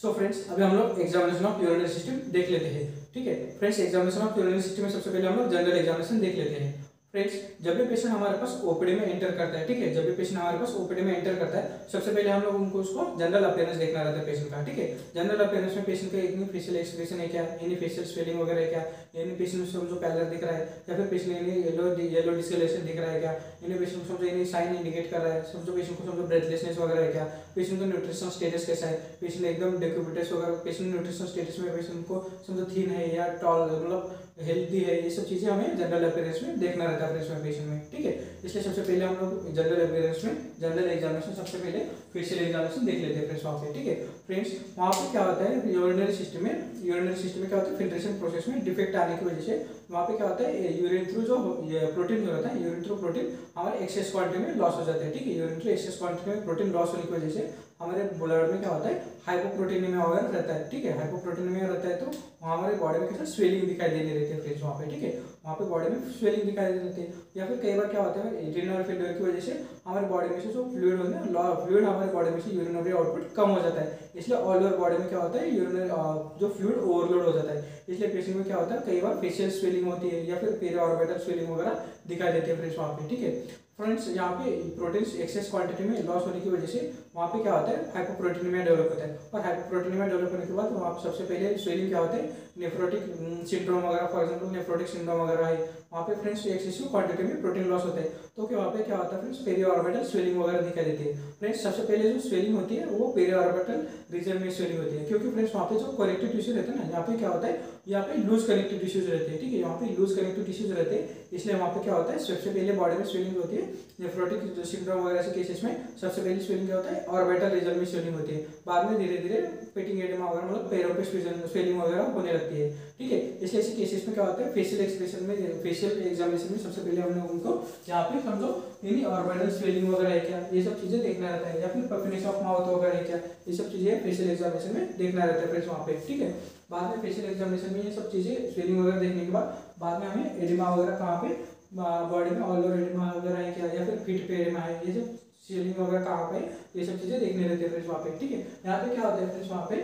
So friends अभी हम लोग एग्जामिनेशन ऑफ यूरिनरी सिस्टम देख लेते हैं। ठीक है friends, examination of urinary system में सबसे पहले हम लोग जनरल एग्जामिनेशन देख लेते हैं। फ्रेंड्स, जब भी पेशेंट हमारे पास ओपीडी में एंटर करता है, ठीक है, जब भी पेशेंट हमारे पास ओपीडी में एंटर करता है, सबसे पहले हम लोग उनको उसको जनरल अपीयरेंस देखना रहता है पेशेंट का। ठीक है, जनरल अपीयरेंस में पेशेंट का इतनी फेशियल एक्सप्रेशन है क्या, एनी फेशियल स्वेलिंग वगैरह है क्या, यानी पेशेंट को समझो पैलर दिख रहा है या फिर पेशेंट यानी येलो डिस्कलरेशन दिख रहा है क्या, यानी पेशेंट को समझो यानी साइन इंडिकेट कर रहा है, समझो पेशेंट को समझो ब्रेथलेसनेस वगैरह है क्या, पेशेंट का न्यूट्रिशन स्टेटस कैसा है, पेशेंट एकदम डेक्यूबिटस वगैरह, पेशेंट न्यूट्रिशन स्टेटस में पेशेंट को समझो थिन है या टॉल मतलब हेल्दी है, ये सब चीजें हमें जनरल अपीयरेंस में देखना रहता है पेशेंट में। ठीक है, इसलिए सबसे पहले हम लोग जनरल अपीयरेंस में जनरल एग्जामिनेशन सबसे पहले फेशियल एग्जामिनेशन देख लेते हैं फ्रेंड्स वहाँ पे। ठीक है फ्रेंड्स, वहाँ पे क्या होता है यूरिनरी सिस्टम में क्या होता है, फिल्ट्रेशन प्रोसेस में डिफेक्ट आने की वजह से वहाँ पे क्या होता है, यूरिन थ्रू जो प्रोटीन जो रहता है, यूरिन थ्रू प्रोटीन हमारे एक्सेस क्वांटिटी में लॉस हो जाता है। ठीक है, यूरिन थ्रू एक्सेस क्वांटिटी में प्रोटीन लॉस होने की वजह से हमारे ब्लड में क्या होता है, हाइपोप्रोटीनेमिया वगैरह रहता है। ठीक है, हाइपोप्रोटीनेमिया रहता है तो हमारे बॉडी में कैसे स्वेलिंग दिखाई देने रहती है फ्रेंड्स वहाँ पे। ठीक है, वहाँ पे बॉडी में स्वेलिंग दिखाई देने रहती है, या फिर कई बार क्या होता है यूरिनरी फेलियर की वजह से हमारे बॉडी में से जो फ्लूइड होता है, फ्लूइड हमारे बॉडी में से यूरिनरी आउटपुट कम हो जाता है, इसलिए ऑल ओवर बॉडी में क्या होता है यूरिनरी जो फ्लूइड ओवरलोड हो जाता है, इसलिए पेशेंट में क्या होता है कई बार फेशियल स्वेलिंग होती है या फिर पेरिऑर्बिटल स्वेलिंग वगैरह दिखाई देती है फ्रेंड्स वहाँ पे। ठीक है फ्रेंड्स, यहाँ पे प्रोटीन एक्सेस क्वांटिटी में लॉस होने की वजह से वहाँ पे क्या होता है हाइपोप्रोटीनेमिया डेवलप होता है, और हाइपोप्रोटीनेमिया डेवलप होने के बाद वहाँ सबसे पहले स्वेलिंग क्या होता है, नेफ्रोटिक सिंड्रोम वगैरह, फॉर एग्जांपल नेफ्रोटिक सिंड्रोम वगैरह है, वहाँ पे फ्रेंड्स एक्सेसिव क्वांटिटी में प्रोटीन लॉस होता है, तो कि वहाँ पे क्या होता है फ्रेंड्स पेरिऑर्बिटल स्वेलिंग वगैरह दिखाई देती है। फ्रेंड्स, सबसे पहले जो स्वेलिंग होती है वो पेरिऑर्बिटल रीजन में स्वेलिंग होती है, क्योंकि फ्रेंड्स वहाँ पे जो कनेक्टिव टिश्यू रहता है ना, यहाँ पे क्या होता है, यहाँ पे लूज कनेक्टिव टिश्यूज रहते हैं। ठीक है, यहाँ पे लूज कनेक्टिव टिश्यूज रहते हैं, इसलिए वहाँ पे क्या होता है सबसे पहले बॉडी में स्वेलिंग होती है, नेफ्रोटिक सिंड्रोम वगैरह से केसेस में सबसे पहले स्वेलिंग क्या होता है ऑर्बिटल रीजन में स्वेलिंग होती है, बाद में धीरे धीरे पेटिंग एडिमा वगैरह मतलब पैरों पे स्वेलिंग वगैरह होने लगती है। ठीक है, इसलिए ऐसे केसेस में क्या होता है फेशियल एक्सप्रेशन में, फेशियल एग्जामिनेशन में सबसे पहले हम लोग उनको यहाँ पे समझो यानी ऑर्बिटल स्वेलिंग वगैरह है क्या, ये सब चीजें देखना रहता है, या फिर पफिनेस ऑफ माउथ वगैरह है क्या, ये सब चीजें फेशियल एग्जामिनेशन में देखना रहता है फ्रेंड्स वहाँ पे। ठीक है, बाद में फेशियल एग्जामिनेशन में ये सब चीजें स्वेलिंग वगैरह देखने के बाद में हमें एडिमा वगैरह कहाँ पे बॉडी में ऑल ओवर एडिमा वगैरह है क्या, या फिर फीट पे एडिमा है, ये सब स्वेलिंग वगैरह कहाँ पे, ये सब चीजें देखने रहती है फ्रेंड्स वहाँ पे। ठीक है, यहाँ पे क्या होता है फ्रेंड्स वहाँ पे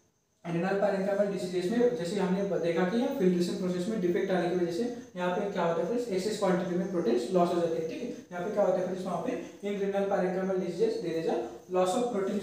एडेनल पैरेन्काइमल डिसीजेस में जैसे हमने देखा कि यहाँ फिल्ट्रेशन प्रोसेस में डिफेक्ट आने की वजह से यहाँ पे क्या होता है फ्रेंड्स एक्सेस क्वांटिटी में प्रोटीन लॉस हो जाते हैं। ठीक है, यहाँ पे क्या होता है फ्रेंड्स वहाँ पे in renal parenchymal diseases there is a loss of proteins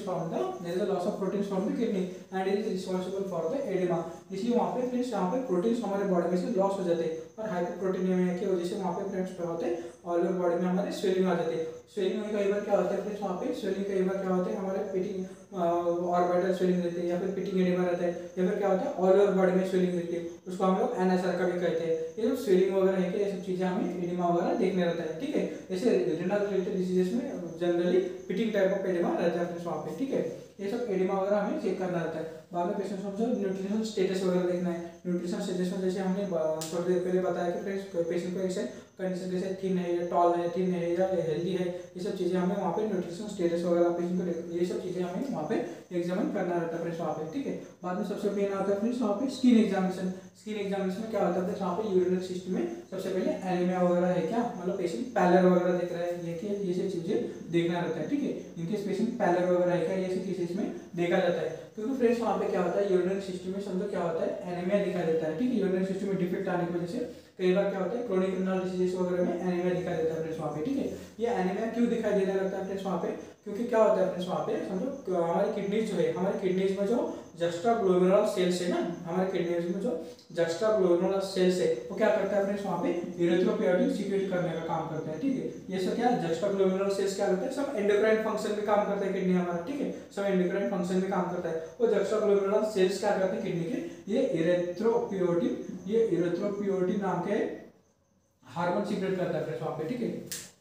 from the kidney and it is responsible for the oedema, इसलिए वहाँ पे फ्रेंड्स यहाँ पे प्रोटीन्स हमारे बॉडी में से लॉस हो जाते हैं, और हाइपोप्रोटीनेमिया की वजह से वहाँ पे फ्रेंड्स क्या होते हैं ऑल ओवर बॉडी में हमारे स्वेलिंग आ जाती है। स्वेलिंग में कई बार क्या होता है फ्रेंड्स वहाँ पे स्वेलिंग कई बार क्या होता है हमारे पेटिंग ऑर्बिटल स्वेलिंग रहती है, या फिर पिटिंग एडिमा रहता है, या फिर क्या होता है ऑल ओवर बॉडी में स्वेलिंग रहती है, उसको हम लोग एनएसआर का भी कहते हैं। ये जो स्वेलिंग वगैरह है कि ये सब चीजें हमें एडिमा वगैरह देखने रहता है। ठीक है, जैसे रेनल रिलेटेड डिसीजेस में generally pitting type of oedema रहता है फ्रेंड्स वहाँ पे। ठीक है, ये सब एडिमा वगैरह हमें चेक करना रहता है। बाद में पेशेंट को न्यूट्रिशन स्टेटस वगैरह देखना है, न्यूट्रिशन स्टेटस में जैसे हमने थोड़ी देर पहले बताया कि फ्रेंड्स पेशेंट को ऐसे कंडीशन जैसे थिन है या टॉल है, थिन है या हेल्दी है, ये सब चीजें हमें वहाँ पे न्यूट्रिशन स्टेटस वगैरह पेशेंट को ये सब चीजें हमें वहाँ पे एग्जामिन करना रहता है फ्रेंड्स वहाँ पे। ठीक है, बाद में सबसे मेन आता है फ्रेंड्स वहाँ पे स्किन एग्जामिनेशन। स्किन एग्जामिनेशन में क्या होता है फ्रेंड्स वहाँ पे यूरिनरी सिस्टम में सबसे पहले एनीमिया वगैरह है क्या, मतलब पेशेंट पैलर वगैरह देख रहा है ये सब चीजें देखना रहता है। ठीक है, इनकेस पेशेंट पैलर वगैरह है क्या, ये सब केसेस में देखा जाता है, क्योंकि फ्रेंड्स वहाँ पे क्या होता है यूरिनरी सिस्टम में समझो क्या होता है एनीमिया दिखाई देता है। ठीक है, यूरिनरी सिस्टम में डिफेक्ट आने की वजह से कई बार क्या होता है क्रोनिक रिनल डिसीजेस वगैरह में एनीमिया दिखाई देता है फ्रेंड्स वहाँ पे। ठीक है, ये एनीमिया क्यों दिखाई देने लगता है फ्रेंड्स वहाँ पे, क्योंकि क्या होता है फ्रेंड्स वहाँ पे समझो हमारी किडनीज जो है, हमारी किडनीज में जो जस्टाग्लोमेरुलर सेल्स है ना, हमारे किडनीज में जो जस्टाग्लोमेरुलर सेल्स है वो क्या करता है फ्रेंड्स वहाँ पे यूरेथ्रोपोएटिन सीक्रेट करने का काम करता है। ठीक है, ये सब क्या जस्टाग्लोमेरुलर सेल्स क्या करते हैं, सब एंडोक्राइन फंक्शन में काम करता है किडनी हमारा। ठीक है, सब एंडोक्राइन फंक्शन में काम करता है, वो जस्टाग्लोमेरुलर सेल्स क्या करते हैं किडनी के, ये इरेथ्रोपोएटिन नाम के हार्मोन सीक्रेट करता है फ्रेंड्स वहाँ पे। ठीक है,